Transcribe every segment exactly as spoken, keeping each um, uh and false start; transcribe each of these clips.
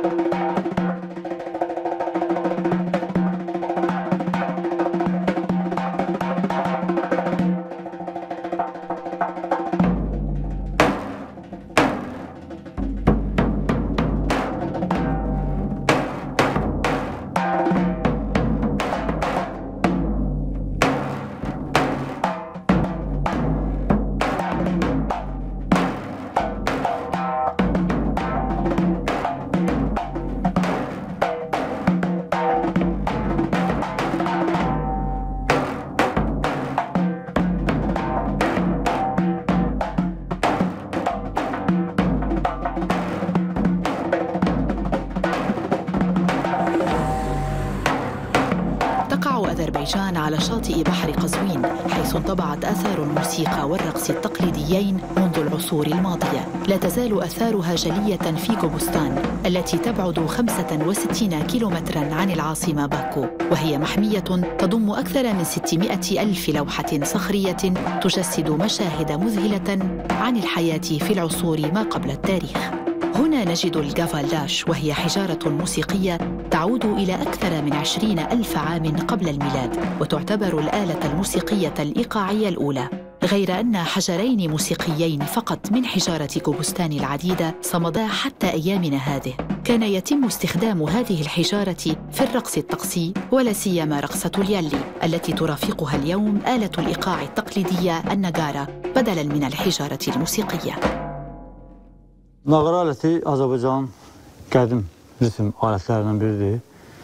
أذربيجان على شاطئ بحر قزوين، حيث انطبعت آثار الموسيقى والرقص التقليديين منذ العصور الماضية. لا تزال آثارها جلية في قوبوستان التي تبعد خمسة وستين كيلومتراً عن العاصمة باكو، وهي محمية تضم أكثر من ستمائة ألف لوحة صخرية تجسد مشاهد مذهلة عن الحياة في العصور ما قبل التاريخ. هنا نجد الغافالداش، وهي حجارة موسيقية تعود إلى أكثر من عشرين ألف عام قبل الميلاد، وتعتبر الآلة الموسيقية الإيقاعية الأولى، غير أن حجرين موسيقيين فقط من حجارة قوبوستان العديدة صمدا حتى أيامنا هذه. كان يتم استخدام هذه الحجارة في الرقص الطقسي، ولا سيما رقصة اليالي التي ترافقها اليوم آلة الإيقاع التقليدية النغارا بدلاً من الحجارة الموسيقية. Nağara aləti Azərbaycanın qədim ritm alətlərindən biridir.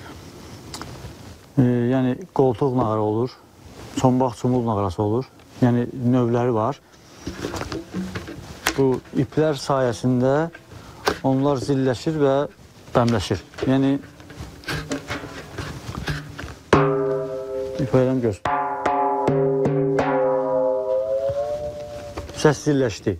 E, yəni qoltuq nağara olur, çombaq çumul nağarası olur. Yəni növləri var. Bu iplər sayəsində onlar zilləşir və bəmləşir. Yəni ipəyəm göz. Səs zilləşdi.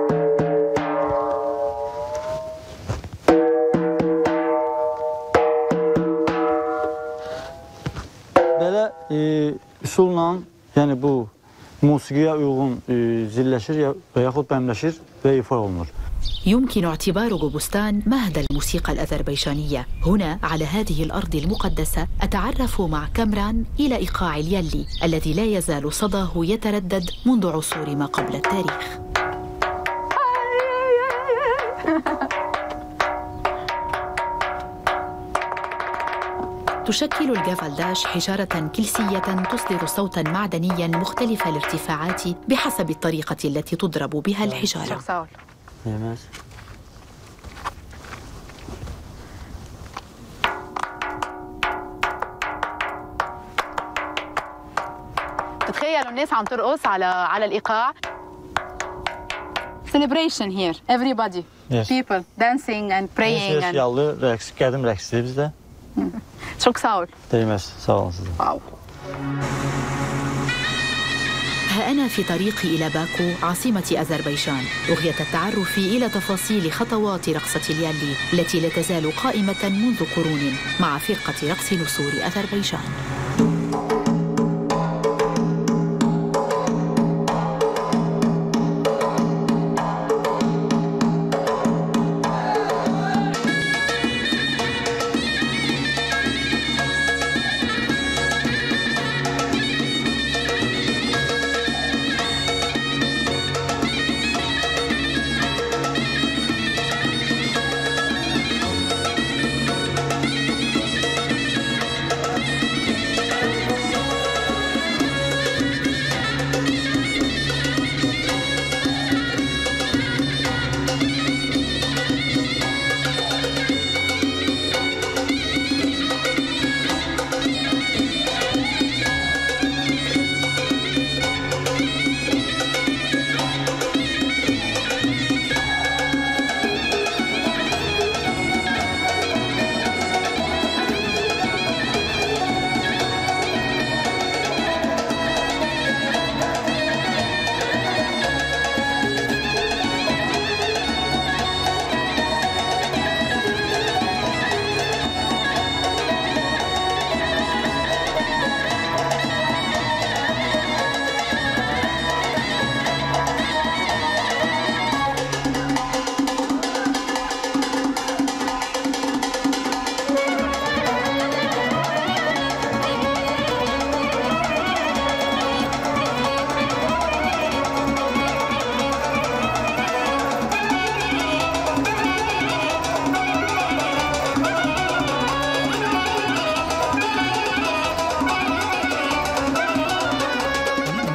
Üsulla, yəni bu musiqiyə uyğun zilləşir və yaxud bəmləşir və ifa olunur. يمكن اعتبار قوبوستان مهد الموسيقى الأذربيجانية. هنا على هذه الأرض المقدسة أتعرف مع كامران إلى إيقاع اليالي الذي لا يزال صداه يتردد منذ عصور ما قبل التاريخ. تشكل الغافالداش حجارة كلسية تصدر صوتاً معدنياً مختلف الارتفاعات بحسب الطريقة التي تضرب بها الحجارة. تتخيلوا الناس عم ترقص على على الإيقاع. Celebration here, everybody, yes. People dancing and praying. Yes, yallı rəqs, qədim rəqsdir bizdə. Çok sağ ol. Değmez, sağ olun size. واو. ها أنا في طريقي إلى باكو عاصمة أذربيجان، أغية التعرف إلى تفاصيل خطوات رقصة اليالي التي لا تزال قائمة منذ قرون مع فرقة رقص نسور أذربيجان.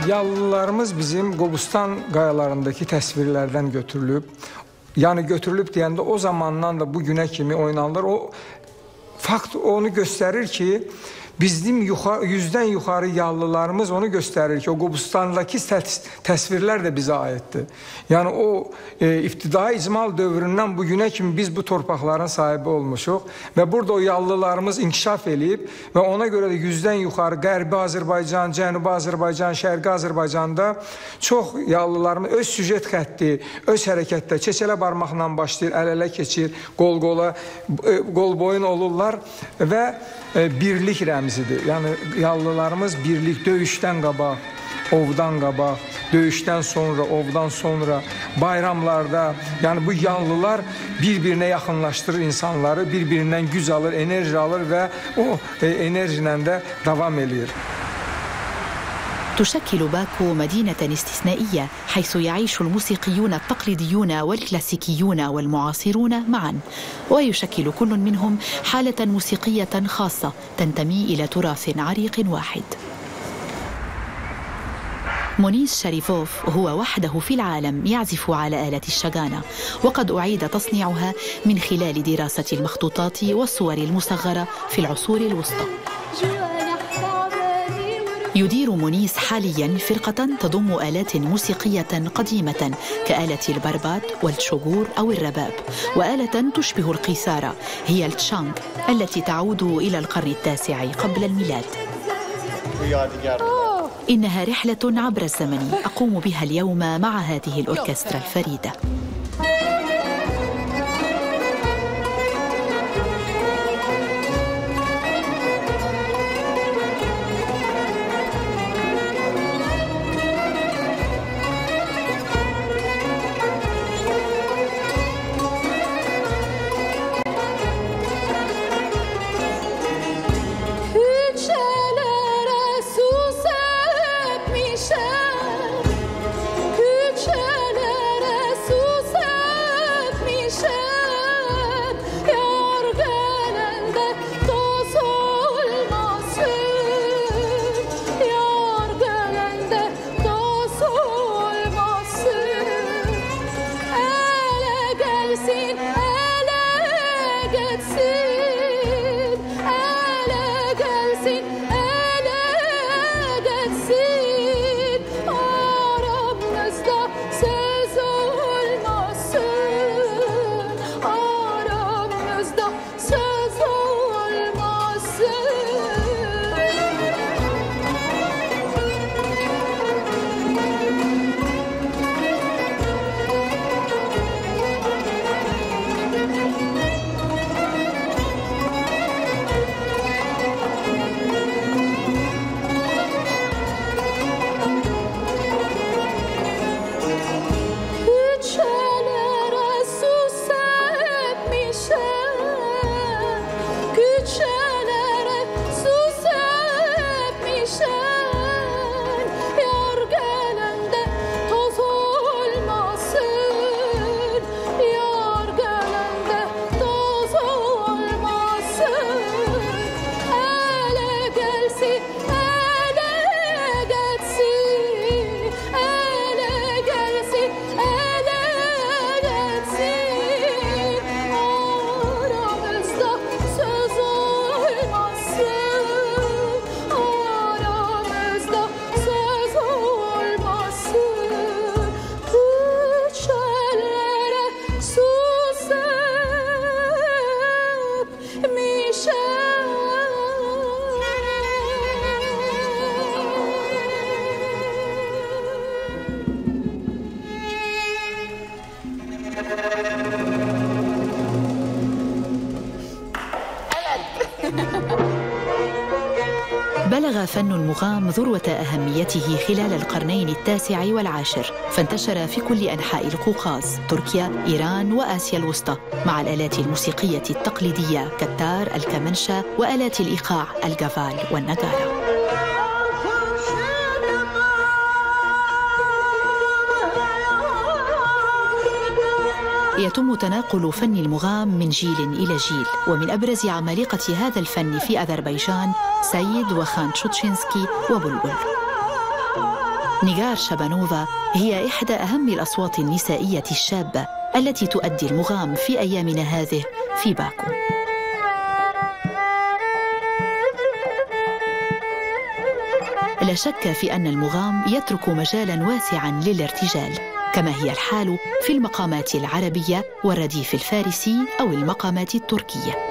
Yallılarımız bizim Qobustan qayalarındakı təsvirlərdən götürülüb. Yəni götürülüb deyəndə o zamandan da bu günə kimi oynanılır. O fakt onu göstərir ki, bizim yuxarı, yüzdən yuxarı yallılarımız onu göstərir ki, o Qobustandakı təsvirlər də bizə aiddir. Yəni o e, ibtidai icmal dövründən bu günə kimi biz bu torpaqların sahibi olmuşuq və burada o yallılarımız inkişaf eləyib və ona görə də yüzdən yuxarı Qərbi Azərbaycan, Cənubi Azərbaycan, Şərqi Azərbaycanda çox yallılarımız öz süjet xətti, öz hərəkətdə çeçələ barmaqla başlayır, əl-ələ keçir, qol-qola, qol-boyun olurlar və birlik rəmzidir. Yəni yallılarımız birlik, döyüşdən qabaq, ovdan qabaq, döyüşdən sonra, ovdan sonra, bayramlarda, yəni bu yallılar bir-birinə yaxınlaşdırır insanları, bir-birindən güc alır, enerji alır və o enerjilə də davam edir. تشكل باكو مدينة استثنائية حيث يعيش الموسيقيون التقليديون والكلاسيكيون والمعاصرون معا، ويشكل كل منهم حالة موسيقية خاصة تنتمي إلى تراث عريق واحد. مونيس شاريفوف هو وحده في العالم يعزف على آلة الشجانة، وقد أعيد تصنيعها من خلال دراسة المخطوطات والصور المصغرة في العصور الوسطى. يدير مونيس حاليا فرقة تضم آلات موسيقية قديمة كآلة البربات والتشوغور أو الرباب، وآلة تشبه القيثارة هي التشانغ التي تعود إلى القرن التاسع قبل الميلاد. إنها رحلة عبر الزمن أقوم بها اليوم مع هذه الأوركسترا الفريدة. بلغ فن المغام ذروة أهميته خلال القرنين التاسع والعاشر، فانتشر في كل أنحاء القوقاز، تركيا، إيران وآسيا الوسطى، مع الآلات الموسيقية التقليدية كالتار، الكمنشة، وآلات الإيقاع القفال والنغارة. يتم تناقل فن المغام من جيل إلى جيل، ومن أبرز عمالقة هذا الفن في أذربيجان سيد وخان تشوتشينسكي وبلبل. نيغار شابانوفا هي إحدى أهم الأصوات النسائية الشابة التي تؤدي المغام في أيامنا هذه في باكو. لا شك في أن المغام يترك مجالاً واسعاً للارتجال، كما هي الحال في المقامات العربية والرديف الفارسي أو المقامات التركية.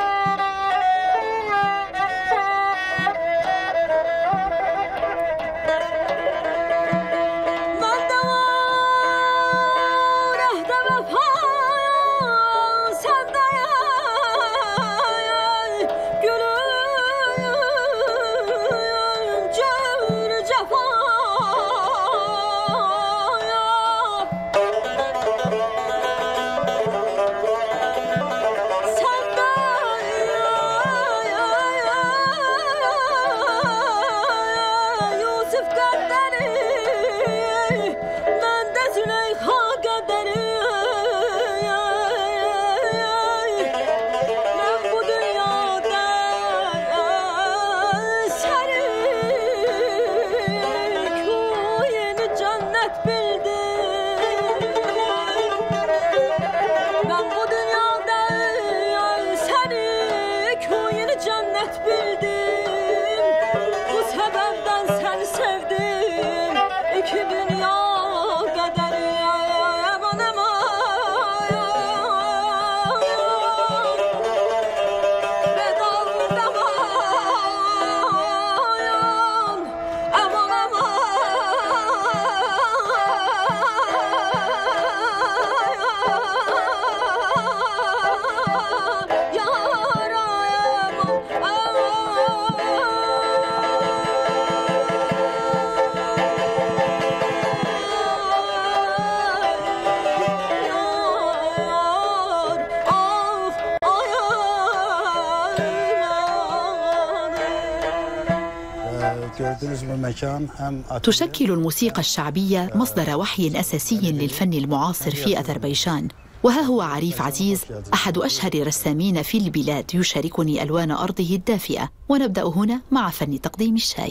تشكل الموسيقى الشعبية مصدر وحي أساسي للفن المعاصر في أذربيجان، وها هو عريف عزيز أحد أشهر رسامين في البلاد يشاركني ألوان أرضه الدافئة. ونبدأ هنا مع فن تقديم الشاي.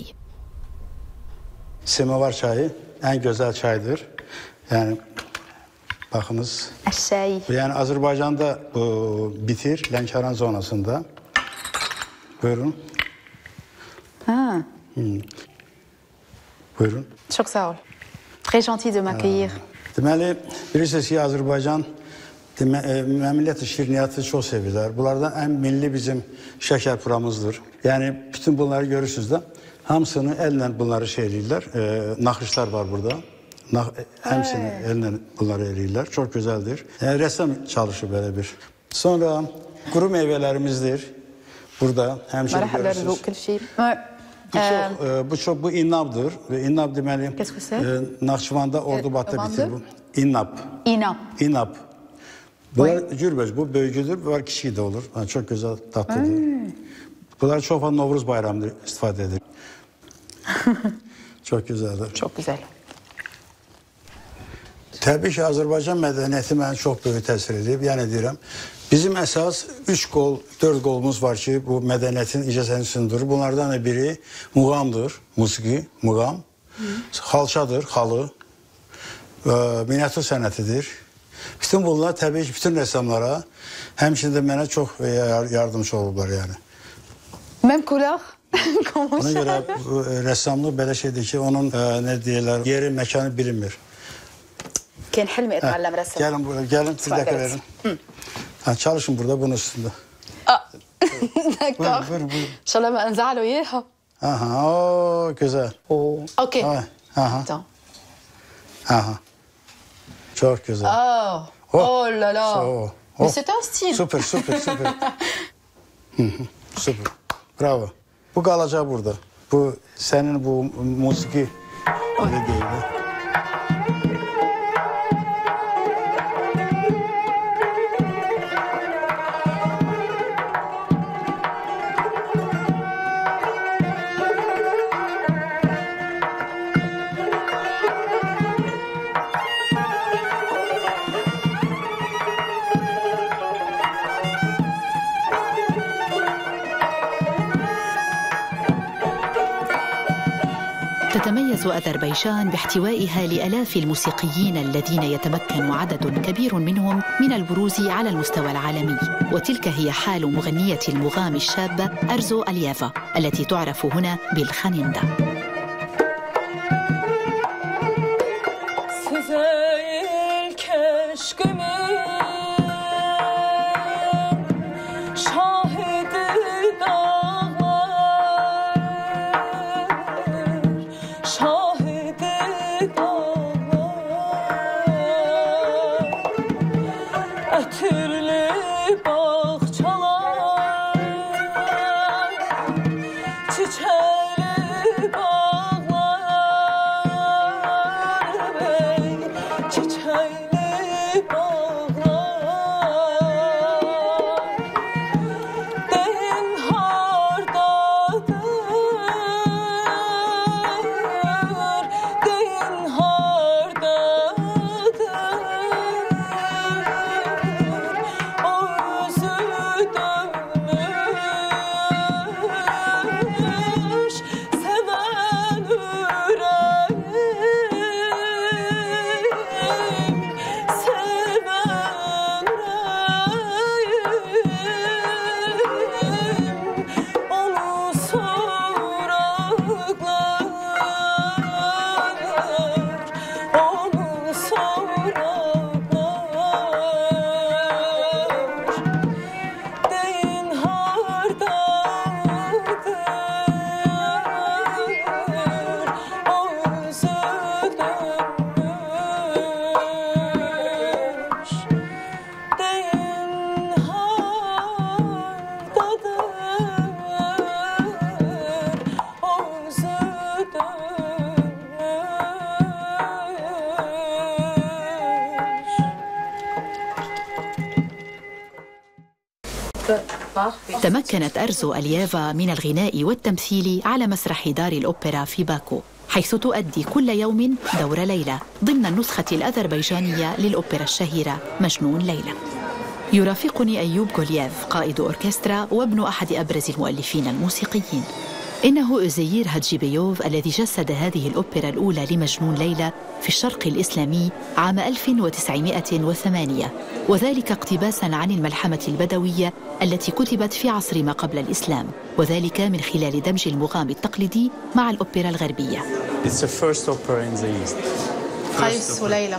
Semavar çayı en güzel çaydır. Yani bakınız. الشاي. Yani Azerbaycan'da bu bitir Lənkəran zonasında. Buyurun. Ah. Hmm. Buyurun. Çok sağ ol. Très gentil de m'accueillir. Deməli, bilirsiniz ki, Azərbaycan məmləti şirniyyatı çox sevirlər. Bunlardan ən milli bizim şəkər puramızdır. Yəni, bütün bunları görürsünüz də, hamısını əllə bunları şey eləyirlər. E, naxışlar var burada. Nax həmsini əllə bunları eləyirlər. Çox gözəldir. Yəni, rəssam çalışır belə bir. Sonra quru meyvələrimizdir. Burada həmçinin görürsünüz. Bu çox, e, bu çox, bu innabdır. İnnab deməli, e, Naxçıvanda Ordubadda bitir bu. İnnab. İnnab. İnnab. Bunlar gürböz, bu böyücüdür, bunlar kiçik də olur. Yani çox gözəl, tatlıdır. Hmm. Bunlar çox vaxt Novruz bayramında istifadə edir. Çox gözəldir. Çox gözəl. Təbii ki, Azərbaycan mədəniyyəti mənə çox böyük təsir edib. Yəni deyirəm, bizim əsas üç qol, dörd qolumuz var ki, bu mədəniyyətin icazəni sındırır. Bunlardan da biri muğamdır, musiqi, muğam. Xalçadır, xalı, miniatür sənətidir. Bütün bunlar təbii ki, bütün rəssamlara, həmçində mənə çox yardımcı olublar yəni. Même couleur? Ona görə rəssamlıq belə şeydir ki, onun nə deyirlər, yeri, məkanı bilinmir. كان حلمي اتعلم رسم. Gəlin buraya, gəlin, bir dəqiqə verin. Ha, çalışın burada, bunun üstündə. D'accord. إن شاء الله ما أنزعله إياها. Aha, o güzel. Okey. Aha. Tamam. Aha. Çok güzel. Oh. Oh là là. Oh. Mais c'est un style. Süper, süper, süper. Süper. Bravo. Bu qalacaq burada. Bu sənin bu musiqi öyle değil de. تتميز أذربيجان باحتوائها لآلاف الموسيقيين الذين يتمكن عدد كبير منهم من البروز على المستوى العالمي، وتلك هي حال مغنية المغام الشابة أرزو ألييفا التي تعرف هنا بالخانيندا. تمكنت أرزو ألييفا من الغناء والتمثيل على مسرح دار الأوبرا في باكو، حيث تؤدي كل يوم دور ليلى ضمن النسخة الأذربيجانية للأوبرا الشهيرة مجنون ليلى. يرافقني أيوب غولييف قائد أوركسترا وابن أحد أبرز المؤلفين الموسيقيين. إنه أوزيير هاتجيبيوف الذي جسد هذه الأوبرا الأولى لمجنون ليلى في الشرق الإسلامي عام ألف وتسعمائة وثمانية، وذلك اقتباساً عن الملحمة البدوية التي كتبت في عصر ما قبل الإسلام، وذلك من خلال دمج المغام التقليدي مع الأوبرا الغربية. It's the first opera in the East. قيس وليلى.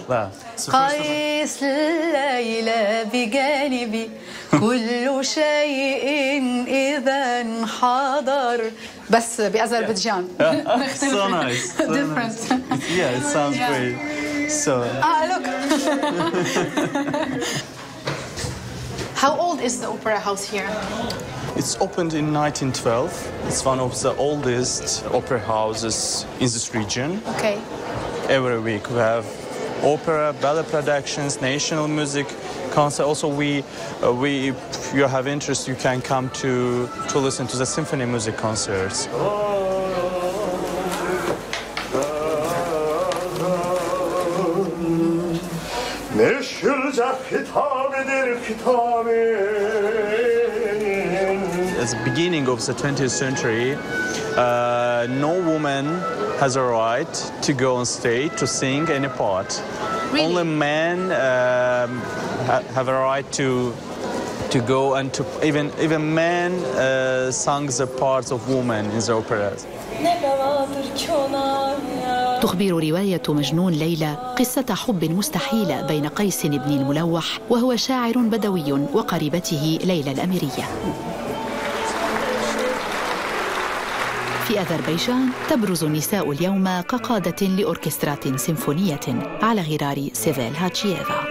قيس ليلى بجانبي كل شيء إذا حضر، بس بأذربيجان. So nice. So Different. nice. Yeah, it sounds Yeah. great. So. Ah, look. How old is the opera house here? It's opened in nineteen twelve. It's one of the oldest opera houses in this region. Okay. Every week we have opera, ballet productions, national music concert. Also, we, uh, we, if you have interest, you can come to to listen to the symphony music concerts. At the beginning of the twentieth century, uh, no woman has a right to go on stage to sing any part. Really? Only men um, ha have a right to to go and to even even men uh, sang the parts of women in the operas. تخبر رواية مجنون ليلى قصة حب مستحيلة بين قيس بن الملوح وهو شاعر بدوي وقريبته ليلى الأميرية. في أذربيجان تبرز النساء اليوم كقادة لأوركسترات سيمفونية على غرار سيفيل هاتجييفا.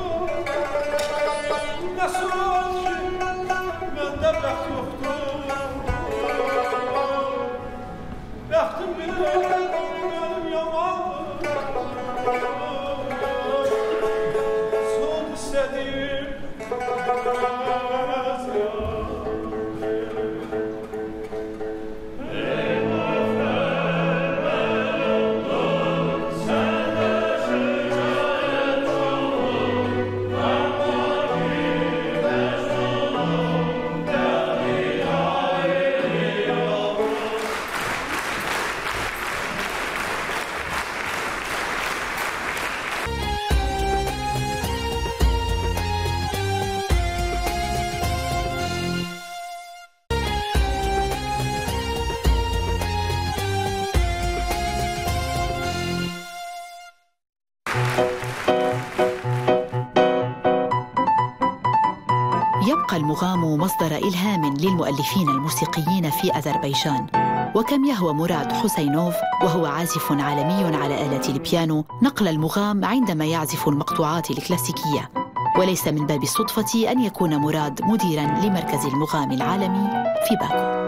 يبقى المغام مصدر إلهام للمؤلفين الموسيقيين في أذربيجان. وكم يهوى مراد حسينوف وهو عازف عالمي على آلة البيانو نقل المغام عندما يعزف المقطوعات الكلاسيكية. وليس من باب الصدفة أن يكون مراد مديراً لمركز المغام العالمي في باكو.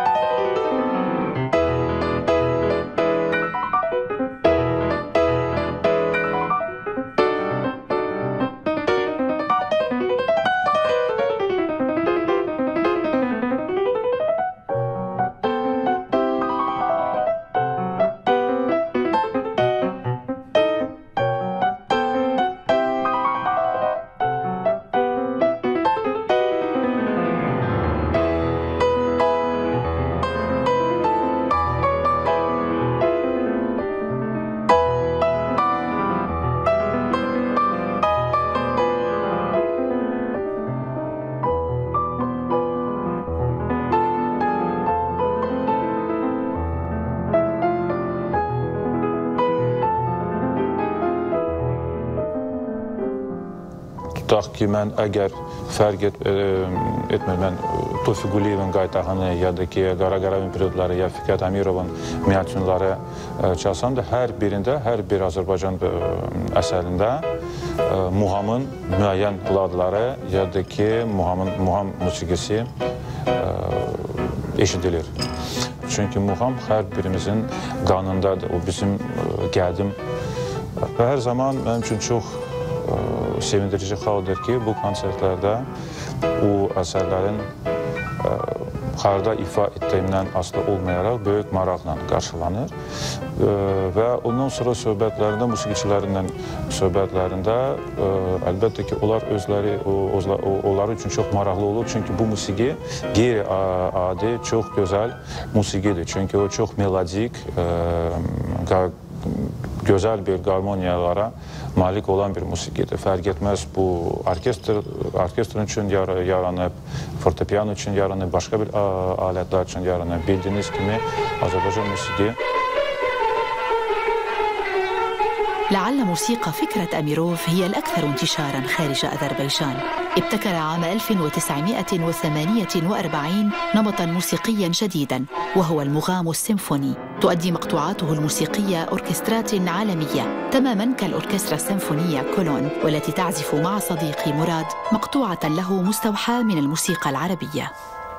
Tutaq ki, mən əgər fərq et, e, etmir, mən Tofiq Quliyevin qaytağını, ya da ki, Qara Qaravin periodları, ya Fikret Amirovun miyatunları e, çalsam da, hər birində, hər bir Azərbaycan e, əsərində e, muhamın müəyyən ladları, ya da ki, muhamın, muham musiqisi e, eşidilir. Çünki muham hər birimizin qanındadır, o bizim e, qədim və hər zaman mənim üçün çox sevindirici haldır ki, bu konsertlərdə o əsərlərin ə, harda ifa etdiyimdən asılı olmayaraq böyük maraqla qarşılanır ə, və ondan sonra söhbətlərində, musiqiçilərindən söhbətlərində ə, əlbəttə ki, onlar özləri, o, o, onları üçün çox maraqlı olur. Çünki bu musiqi qeyri-adi, çox gözəl musiqidir. Çünki o çox melodik, ə, gözəl bir qarmoniyalara malik olan bir musiqidir. Fərq etməz, bu orkestr, orkestrın üçün yaranıb, fortepiano üçün yaranıb, başqa bir alətlər üçün yaranıb. Bildiyiniz kimi Azərbaycan musiqi. لعل موسيقى فكرة أميروف هي الأكثر انتشاراً خارج أذربيجان. ابتكر عام ألف وتسعمائة وثمانية وأربعين نمطاً موسيقياً جديداً وهو المغام السيمفوني. تؤدي مقطوعاته الموسيقية أوركسترات عالمية تماماً كالأوركسترا السيمفونية كولون، والتي تعزف مع صديقي مراد مقطوعة له مستوحاة من الموسيقى العربية.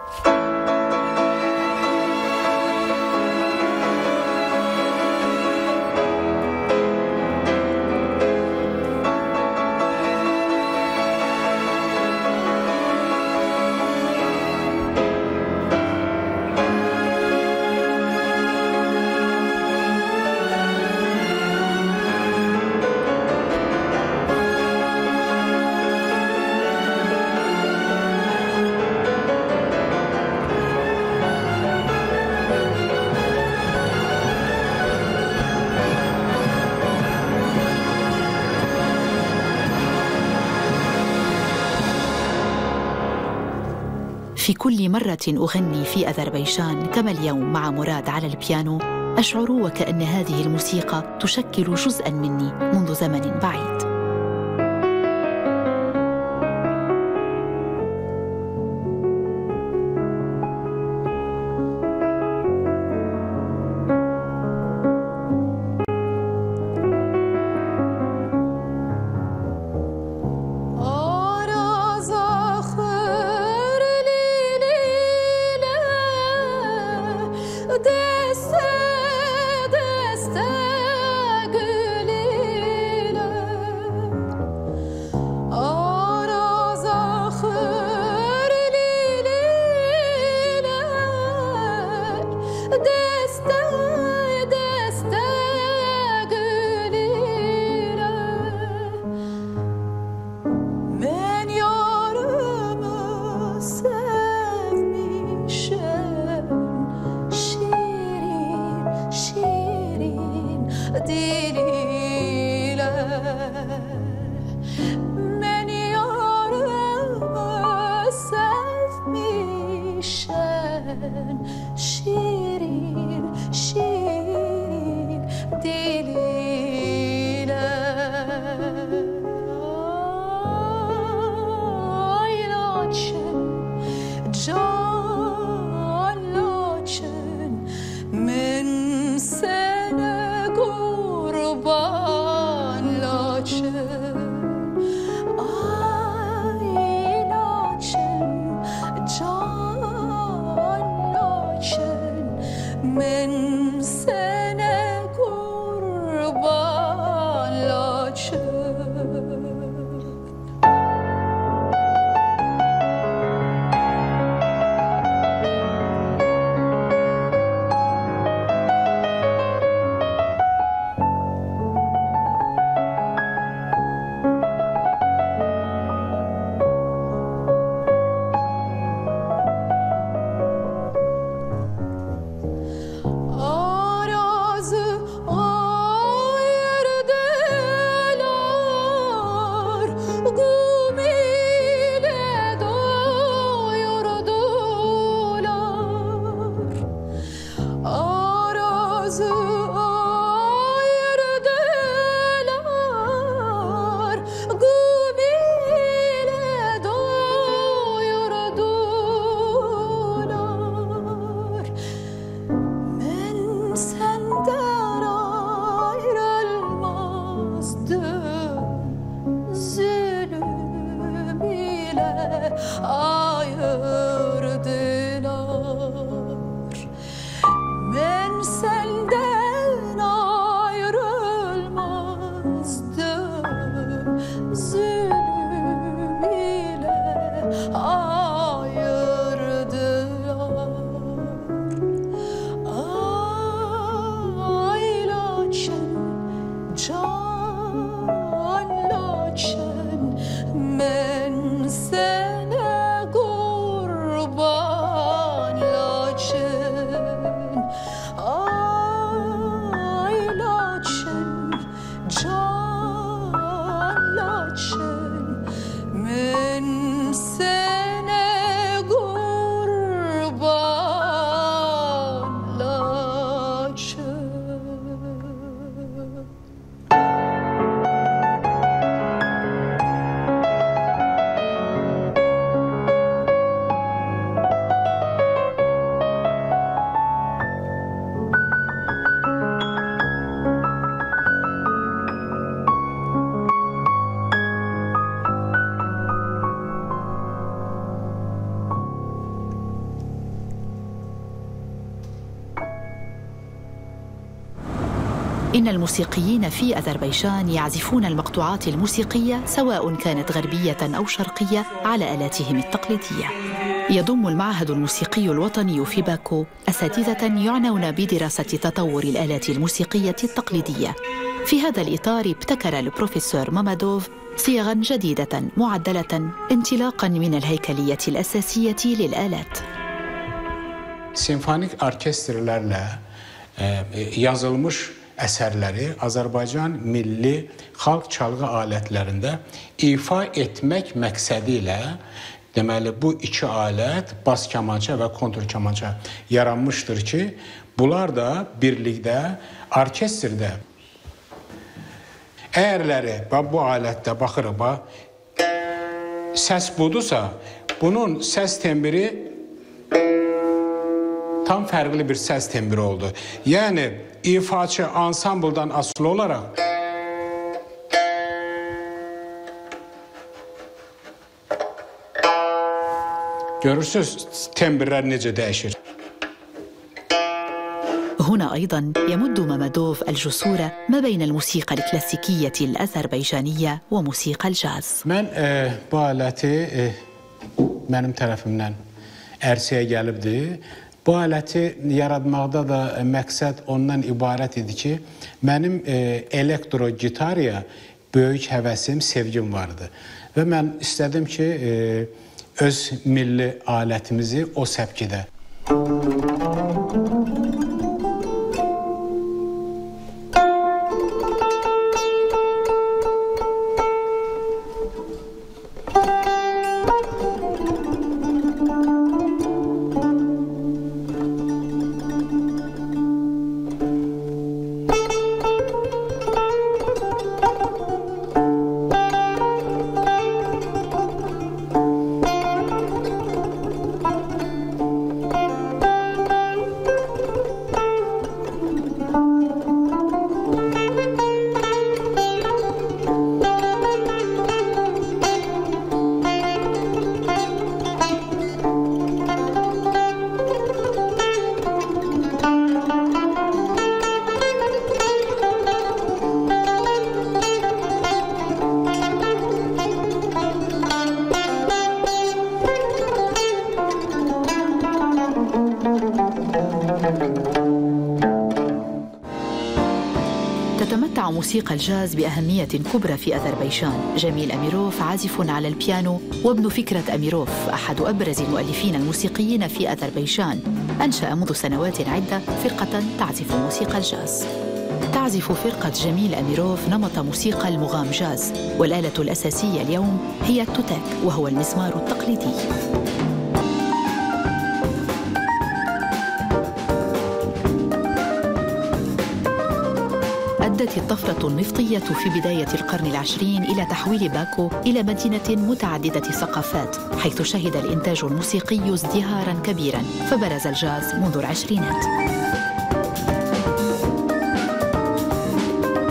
في كل مرة أغني في أذربيجان كما اليوم مع مراد على البيانو أشعر وكأن هذه الموسيقى تشكل جزءاً مني منذ زمن بعيد. ile ayırdılar. Ben senden ayrılmazdım, zulüm ile ayırdılar. Ay laçın, can laçın, ben sana kurban laçın. Ay laçın, can laçın, ben sana kurban laçın. إن الموسيقيين في أذربيجان يعزفون المقطوعات الموسيقية سواء كانت غربية أو شرقية على آلاتهم التقليدية. يضم المعهد الموسيقي الوطني في باكو أساتذة يعنون بدراسة تطور الآلات الموسيقية التقليدية. في هذا الإطار ابتكر البروفيسور مامادوف صيغاً جديدة معدلة انطلاقاً من الهيكلية الأساسية للآلات. Simfonik orkestrlərlə yazılmış əsərləri Azərbaycan milli xalq çalğı alətlərində ifa etmək məqsədi ilə deməli bu iki alət bas kamança və kontur kamança yaranmışdır ki, bunlar da birlikdə orkestrdə əyərləri bu alətdə baxırıq, səs budursa, bunun səs tembri tam fərqli bir səs tembri oldu. Yəni, ifaçı ansambldan asılı olaraq görürsünüz tembrlər necə dəyişir. هنا أيضاً يمد مامادوف الجسور ما بين الموسيقى الكلاسيكية الأذربيجانية وموسيقى الجاز. Mən e, bu aləti e, mənim tərəfimdən ərsəyə gəlibdi. Bu aləti yaratmaqda da məqsəd ondan ibarət idi ki, mənim e, elektro gitarya böyük həvəsim, sevgim vardı. Və mən istədim ki, e, öz milli alətimizi o səpkidə. تتمتع موسيقى الجاز بأهمية كبرى في أذربيجان. جميل أميروف عازف على البيانو وابن فكرة أميروف، أحد أبرز المؤلفين الموسيقيين في أذربيجان، أنشأ منذ سنوات عدة فرقة تعزف موسيقى الجاز. تعزف فرقة جميل أميروف نمط موسيقى المغام جاز، والآلة الأساسية اليوم هي التوتاك وهو المزمار التقليدي. أدت الطفرة النفطية في بداية القرن العشرين إلى تحويل باكو إلى مدينة متعددة ثقافات، حيث شهد الإنتاج الموسيقي ازدهاراً كبيراً، فبرز الجاز منذ العشرينات.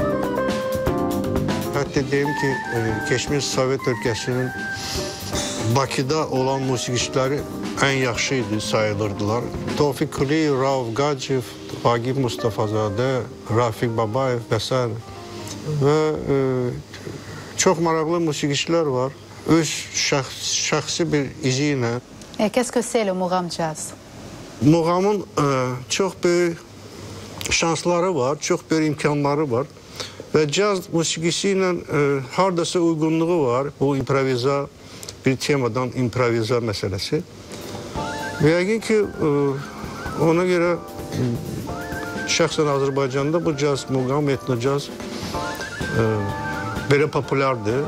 Hatta diyeyim ki geçmiş Sovyet ülkesinin Bakıda olan musiqiçiləri ən yaxşı idi, sayılırdılar. Tofiq Quliyev, Rauf Qaciyev, Vagif Mustafazadə, Rafiq Babayev və s. Və e, çox maraqlı musiqiçilər var. Öz şəxs, şəxsi bir izi ilə. Et qu'est-ce que c'est le muğam jazz? Muğamın e, çox böyük şansları var, çox böyük imkanları var. Və caz musiqisi ilə e, hardasa uyğunluğu var. Bu improviza, bir temadan improviza məsələsi. Və yəqin ki, e, ona görə şəxsən Azərbaycanda bu caz, muğam, etno caz e, belə populardır.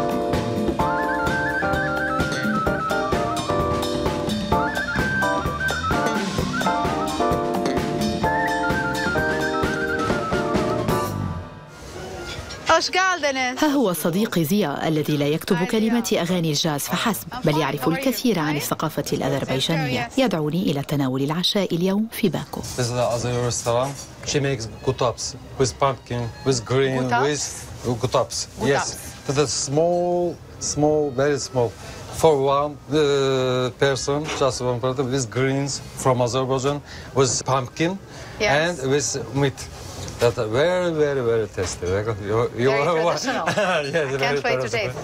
ها هو صديقي زيا الذي لا يكتب كلمات أغاني الجاز فحسب، بل يعرف الكثير عن الثقافة الأذربيجانية. يدعوني إلى تناول العشاء اليوم في باكو. This is the Azeri restaurant. She makes gutaps with pumpkin, with green, with gutaps. Yes, the small, small, very small. For one uh, person, just one person, with greens from Azerbaijan, with pumpkin and with meat. That's very, very, very tasty. You, you very traditional. Yes, I can't wait to taste.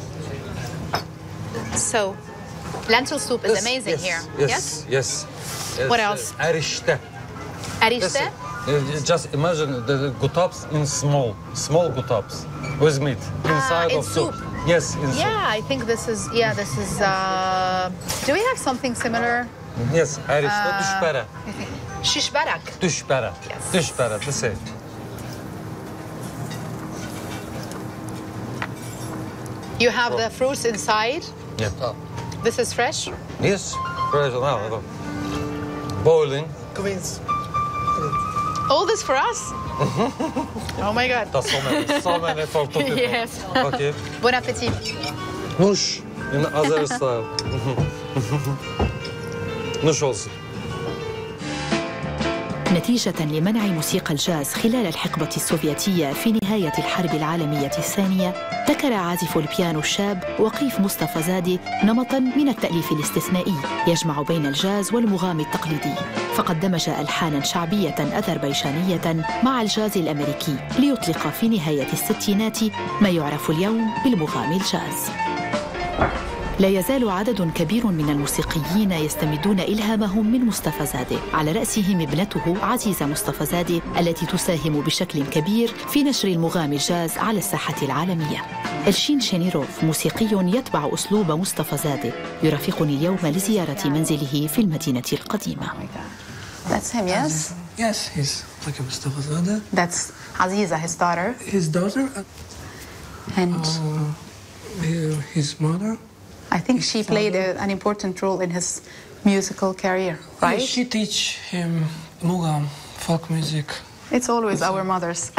So, lentil soup is yes, amazing yes, here. Yes, yes, yes. yes. What else? Uh, Erişte. Erişte? Yes, uh, just imagine the gutaps in small, small gutaps with meat inside uh, in of soup. soup. Yes, in yeah, soup. Yeah, I think this is. Yeah, this is. Uh, do we have something similar? Yes, erişte, uh, düşbere. Şişberak. Düşbere. Yes. Düşbere, the same. You have the fruits inside? Yeah. This is fresh? Yes, fresh now. Boiling. Queens. All this for us? Oh my God. That's so many, so many for two people. Yes. Okay. Bon appetit. Nuş. In Azeri style. Nuş olsun. نتيجة لمنع موسيقى الجاز خلال الحقبة السوفيتية في نهاية الحرب العالمية الثانية، ابتكر عازف البيانو الشاب وقيف مصطفى زادي نمطاً من التأليف الاستثنائي يجمع بين الجاز والمغام التقليدي، فقد دمج ألحاناً شعبية أذربيجانية مع الجاز الأمريكي ليطلق في نهاية الستينات ما يعرف اليوم بالمغام الجاز. لا يزال عدد كبير من الموسيقيين يستمدون إلهامهم من مصطفى زادي، على رأسهم ابنته عزيزة مصطفى زادي التي تساهم بشكل كبير في نشر المغام الجاز على الساحة العالمية. إلشين شينيروف موسيقي يتبع أسلوب مصطفى زادي يرافقني اليوم لزيارة منزله في المدينة القديمة. That's him, yes? Yes, he's like Mustafa Zade. That's Aziza, his daughter. His daughter. And uh, his mother. I think she played a, an important role in his musical career, right? Yeah, she teach him mugham, folk music. It's always our mothers.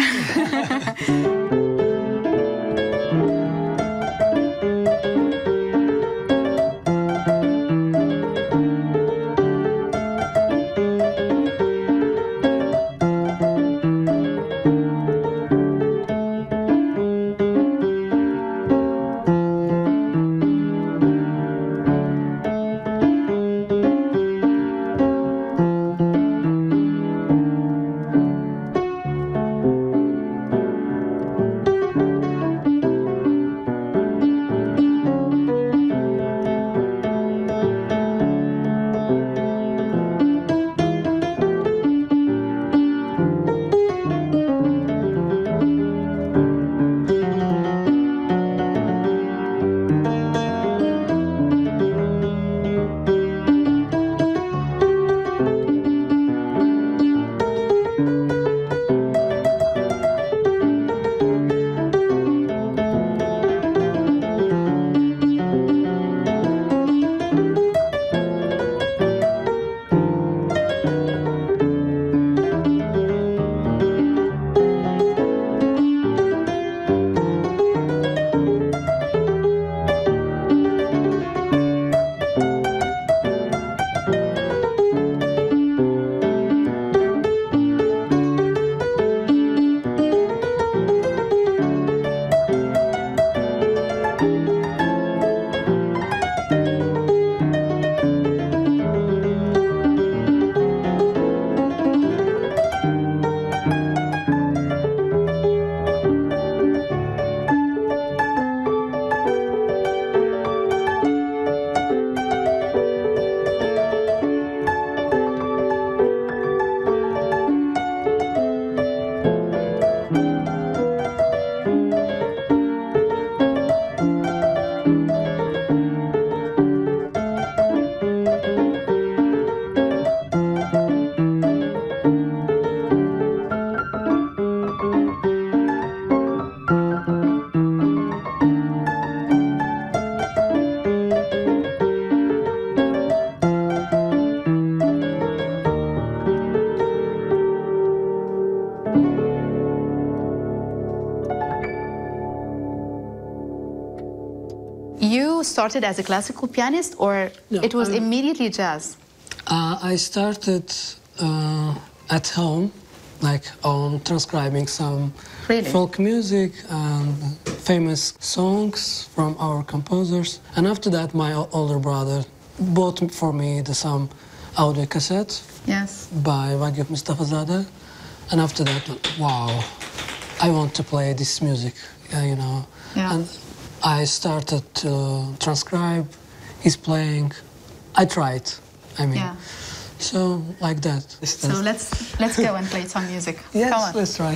started as a classical pianist, or No, it was I'm- immediately jazz? Uh, I started uh, at home, like on transcribing some Really? folk music and famous songs from our composers. And after that, my o- older brother bought for me the some audio cassettes Yes. by Wagif Mustafazadeh. And after that, wow, I want to play this music, uh, you know. Yeah. And I started to transcribe his playing. I tried, I mean. Yeah. So, like that. So let's let's go and play some music. Yes, Come on. let's try.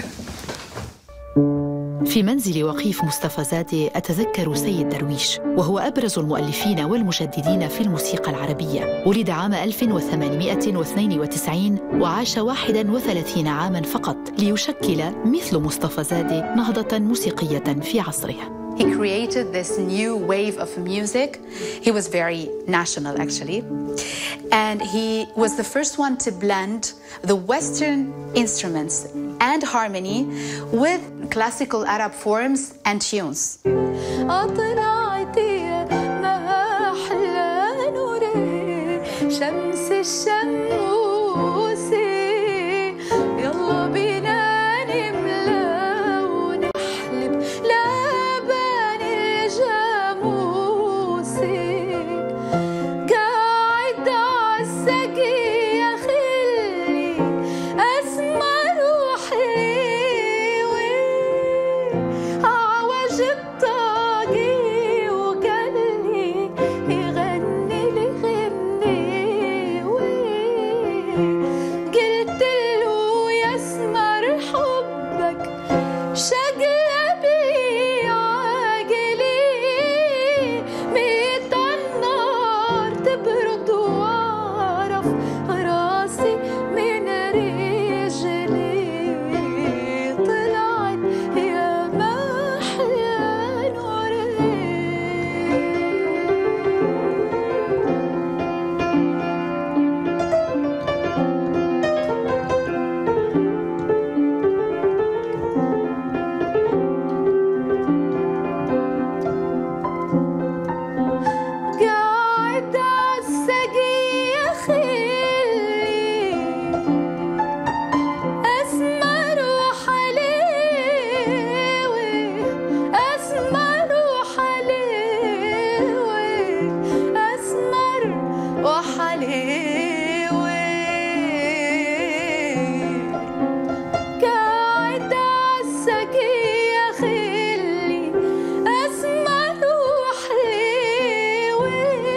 في منزل وقيف مصطفى زادة أتذكر سيد درويش، وهو أبرز المؤلفين والمجددين في الموسيقى العربية. ولد عام ألف وثمانمائة واثنين وتسعين وعاش واحد وثلاثين عاماً فقط ليشكل مثل مصطفى زادة نهضة موسيقية في عصره. He created this new wave of music. He was very national, actually. And he was the first one to blend the Western instruments and harmony with classical Arab forms and tunes. شمس الشموس يلا بينا نملى ونحلب لبن الجاموس قاعد عالسقي خلي اسمر وحلوي عوج الطاقي وقلي يغني لي قلت له يسمر حبك شقلبي عاقلي ميت النار تبرد واعرف راسي من رجلي طلعت يا محلى نوري قاعد عالسقي خلي أسمر وحليوي أسمر وحليوي أسمر وحليوي قاعد عالسقي خلي أسمر وحليوي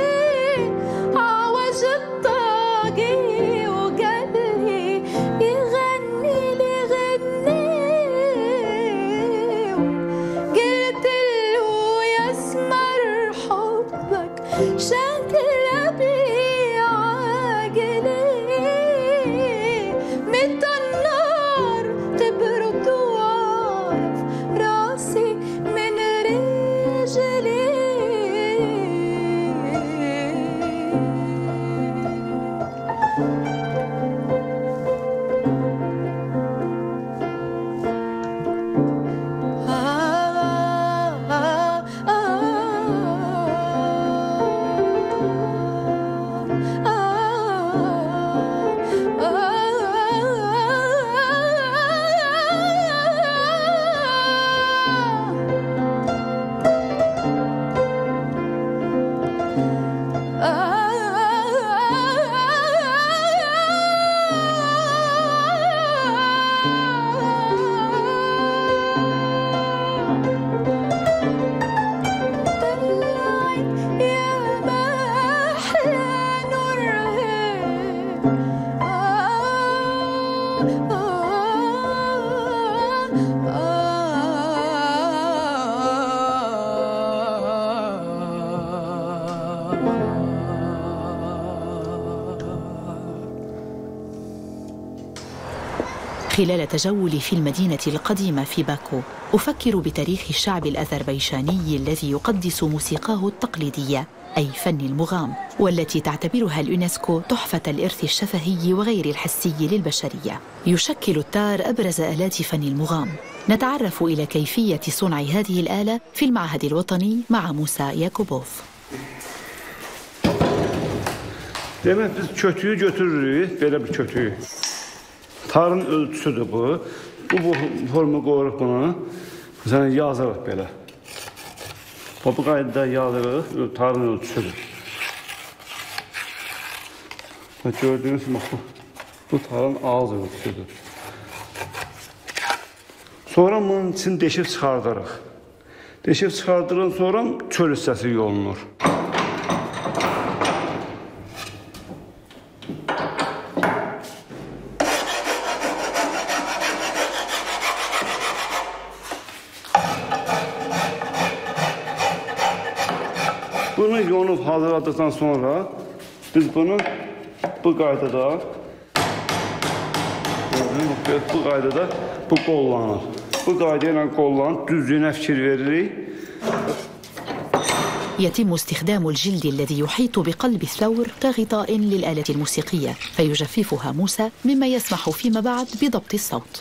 عوج الطاقي وقلي يغني لي غنيوي قلت له يسمر حبك شقلبي عاقلي مت النار تبرد واعرف راسي من رجلي خلال تجولي في المدينة القديمة في باكو أفكر بتاريخ الشعب الأذربيجاني الذي يقدس موسيقاه التقليدية أي فن المغام، والتي تعتبرها اليونسكو تحفة الإرث الشفهي وغير الحسي للبشرية. يشكل التار أبرز آلات فن المغام. نتعرف إلى كيفية صنع هذه الآلة في المعهد الوطني مع موسى ياكوبوف. Demək biz kötüyü götürürük, belə bir kötüyü. Tarın ölçüsüdür bu. Bu, bu formu qoyuruq bunu. Məsələn, yazırıq belə. Bu qaydada yazırıq, tarın ölçüsüdür. Gördüğünüz gibi bu, bu tarın ağız ölçüsüdür. Sonra bunun için deşib çıxardırıq. Deşib çıxardıran sonra çöl hissəsi yolunur. Bunu yonub hazırladıktan sonra biz bunu bu qaydada bu qaydada bu qollanır. Bu qayda ilə qollanıb düzlüyünə fikir veririk. يتم استخدام الجلد الذي يحيط بقلب الثور كغطاء للآلة الموسيقية فيجففها موسى مما يسمح فيما بعد بضبط الصوت.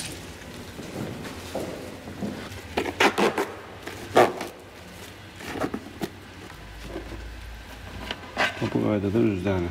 Bu qaydada üzlənir.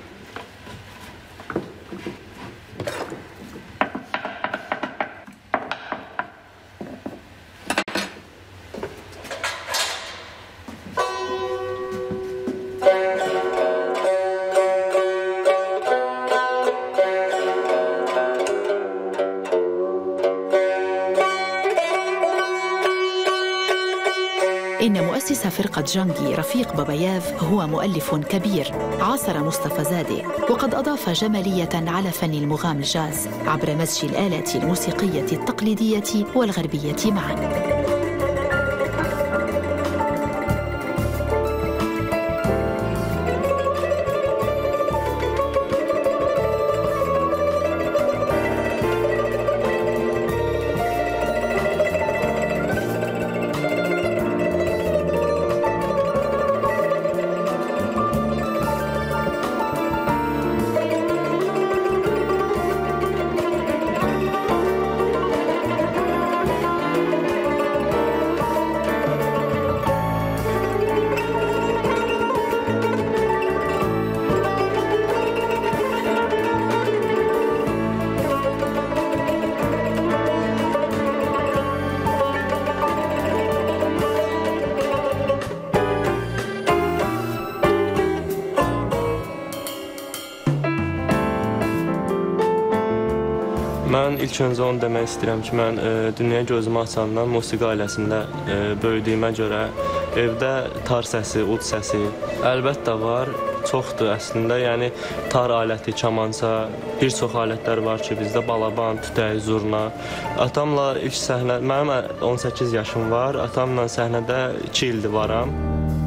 إن مؤسس فرقة جانجي رفيق باباياف هو مؤلف كبير عاصر مصطفى زادي، وقد أضاف جمالية على فن المغام الجاز عبر مزج الآلات الموسيقية التقليدية والغربية معا. Mən ilk öncə onu demək istəyirəm ki, mən e, dünyaya gözümü açandan musiqi ailəsində e, böyüdüyümə görə evdə tar səsi, ud səsi əlbəttə var, çoxdur əslində. Yəni tar aləti, kamança, bir çox alətlər var ki, bizdə balaban, tütək, zurna. Atamla ilk səhnə, mənim on səkkiz yaşım var, atamla səhnədə iki ildir varam.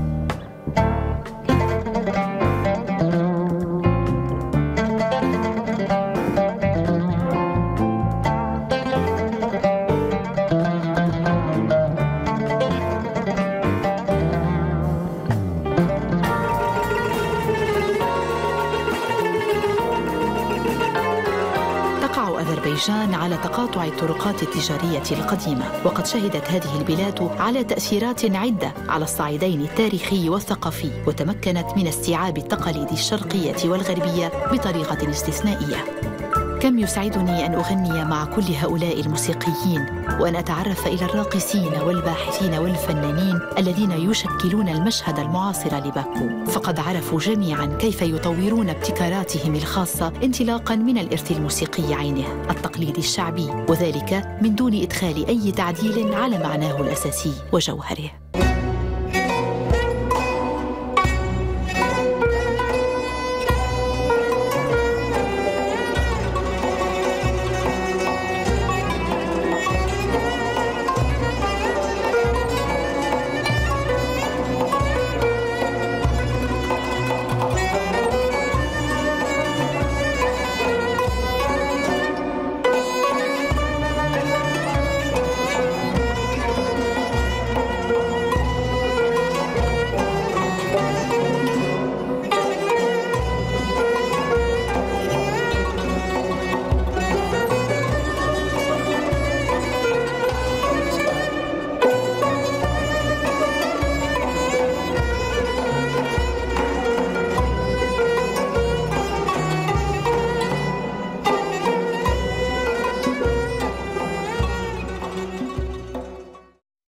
أذربيجان على تقاطع الطرقات التجارية القديمة، وقد شهدت هذه البلاد على تأثيرات عدة على الصعيدين التاريخي والثقافي، وتمكنت من استيعاب التقاليد الشرقية والغربية بطريقة استثنائية. كم يسعدني أن أغني مع كل هؤلاء الموسيقيين وأن أتعرف إلى الراقصين والباحثين والفنانين الذين يشكلون المشهد المعاصر لباكو، فقد عرفوا جميعا كيف يطورون ابتكاراتهم الخاصة انطلاقا من الإرث الموسيقي عينه التقليدي الشعبي، وذلك من دون إدخال أي تعديل على معناه الأساسي وجوهره.